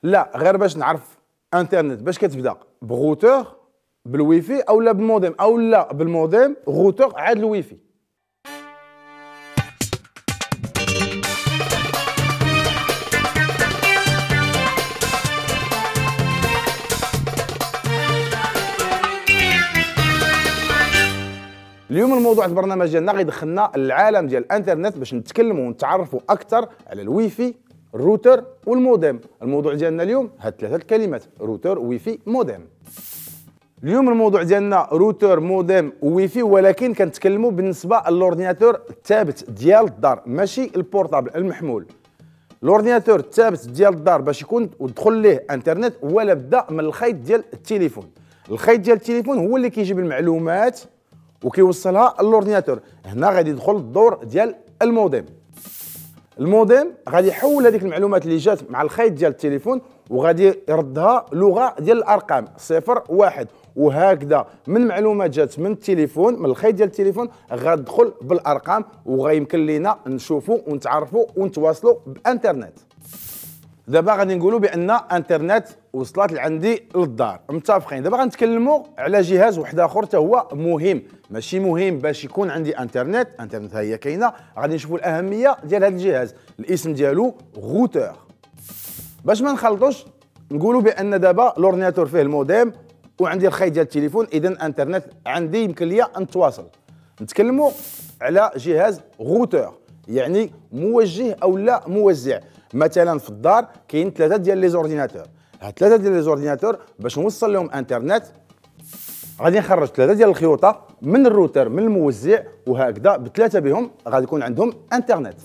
لا غير باش نعرف انترنت باش كتبدا بغوتور بالويفي او لا بالموديم او لا بالموديم غوتور عاد الويفي. اليوم الموضوع البرنامج ديالنا غيدخلنا العالم ديال الانترنت باش نتكلموا ونتعرفوا اكثر على الويفي، الروتر والموديم. الموضوع ديالنا اليوم هاد ثلاثه الكلمات: روتر، ويفي، موديم. اليوم الموضوع ديالنا روتر، موديم، ويفي، ولكن كنتكلموا بالنسبه للاورديناتور الثابت ديال الدار، ماشي البورطابل المحمول. الاورديناتور الثابت ديال الدار باش يكون ودخل ليه انترنت ولا بدا من الخيط ديال التليفون. الخيط ديال التليفون هو اللي كيجيب المعلومات وكيوصلها للاورديناتور. هنا غادي يدخل الدور ديال الموديم. الموديم غادي يحول هذيك المعلومات اللي جات مع الخيط ديال التليفون وغادي يردها لغه ديال الارقام 0 1، وهكذا من معلومات جات من التليفون من الخيط ديال التليفون غتدخل بالارقام وغيمكن لينا نشوفوا ونتعرفوا ونتواصلوا بانترنت. دابا غادي نقولوا بان انترنت وصلت لعندي للدار، متفقين. دابا غنتكلموا على جهاز واحد اخر حتى هو مهم، ماشي مهم باش يكون عندي انترنت ها هي كاينه. غادي نشوفوا الاهميه ديال هذا الجهاز. الاسم ديالو غوتور. باش ما نخلطوش نقولوا بان دابا الاورديناتور فيه الموديم وعندي الخيط ديال التليفون، اذا انترنت عندي يمكن ليا نتواصل. نتكلموا على جهاز غوتور، يعني موجه او لا موزع. مثلا في الدار كاين ثلاثه ديال لي زورديناتور. هاد ثلاثه ديال لي زورديناتور باش نوصل لهم انترنت غادي نخرج ثلاثه ديال الخيوطه من الروتر من الموزع، وهكذا بثلاثه بهم غادي يكون عندهم انترنت.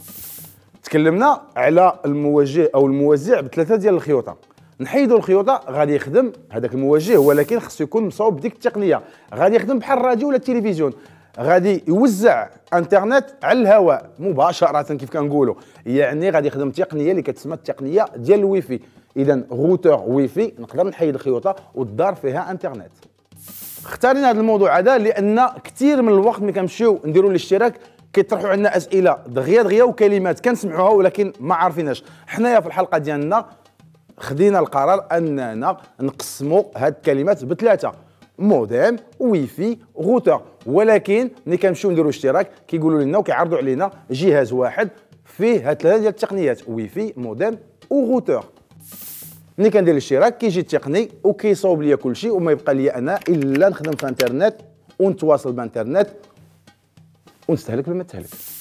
تكلمنا على الموجه او الموزع بثلاثه ديال الخيوطه. نحيدوا الخيوطه غادي يخدم هذاك الموجه، ولكن خصو يكون مصوب بديك التقنيه. غادي يخدم بحال الراديو ولا التلفزيون، غادي يوزع انترنت على الهواء مباشره كيف كنقولوا، يعني غادي يخدم تقنيه اللي كتسمى التقنيه ديال الويفي. اذا روتور ويفي نقدر نحيد الخيوطه والدار فيها انترنت. اختارينا هذا الموضوع هذا لان كثير من الوقت ملي كنمشيو نديروا الاشتراك كيطرحوا عندنا اسئله دغيا وكلمات كنسمعوها ولكن ما عارفيناش. حنايا في الحلقه ديالنا خدينا القرار اننا نقسموا هاد الكلمات بثلاثه: موديم، ويفي، روتر. ولكن ملي كنمشيو نديروا اشتراك كيقولوا لنا وكيعرضوا علينا جهاز واحد فيه هاد ثلاثه ديال التقنيات: ويفي، موديم، وروتر. ملي كندير الاشتراك كيجي التقني وكيصاوب ليا كلشي وما يبقى لي انا الا نخدم في انترنت ونتواصل بانترنت ونستهلك بما تهلك.